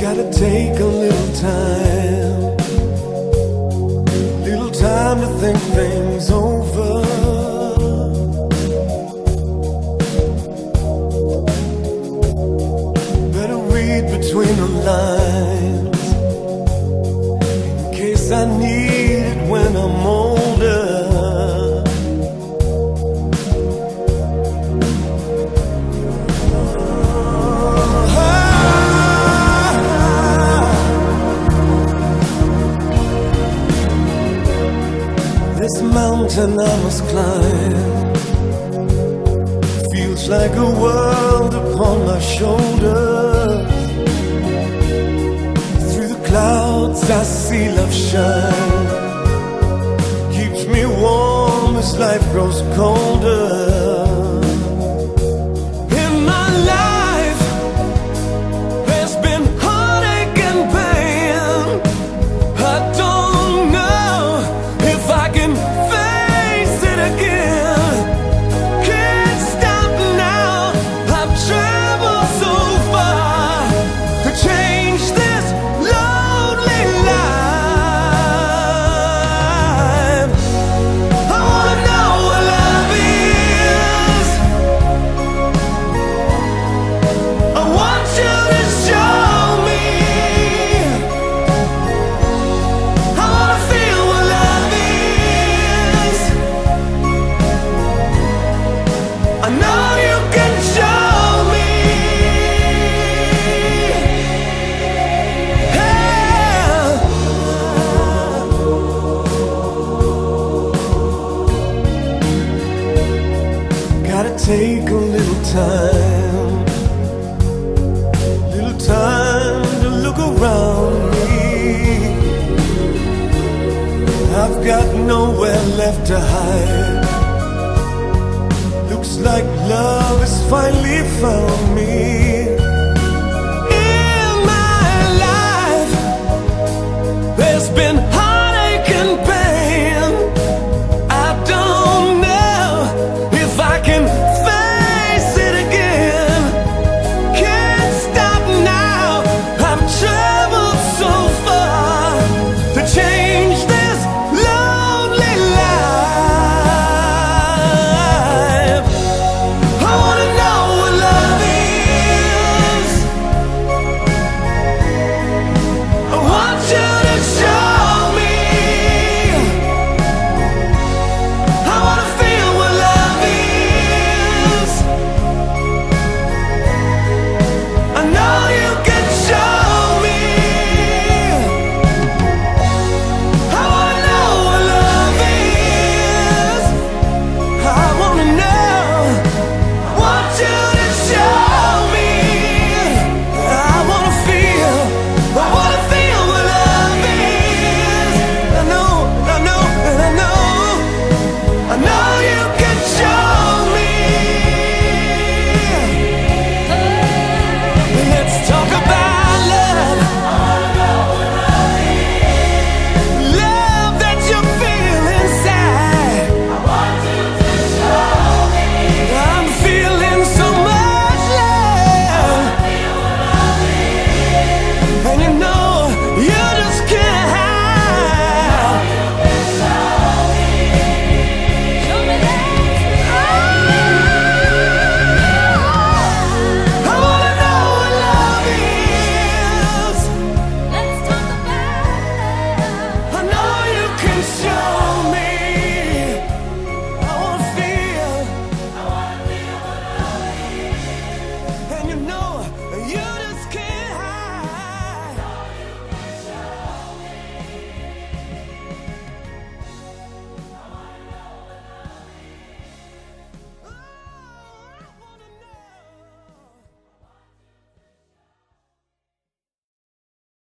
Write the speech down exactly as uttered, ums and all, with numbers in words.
Gotta take a little time, little time to think things over. Better read between the lines in case I need it when I'm older. This mountain I must climb feels like a world upon my shoulders. Through the clouds I see love shine, keeps me warm as life grows colder. In my life there's been heartache and pain. I don't know if I can face it again. Can't stop now, I've traveled so far to change this lonely life. I wanna know what love is. I want you to show me. I wanna feel what love is. I know you can show me. Yeah. Gotta take a little time, little time to look around me. I've got nowhere left to hide. Looks like love has finally found me.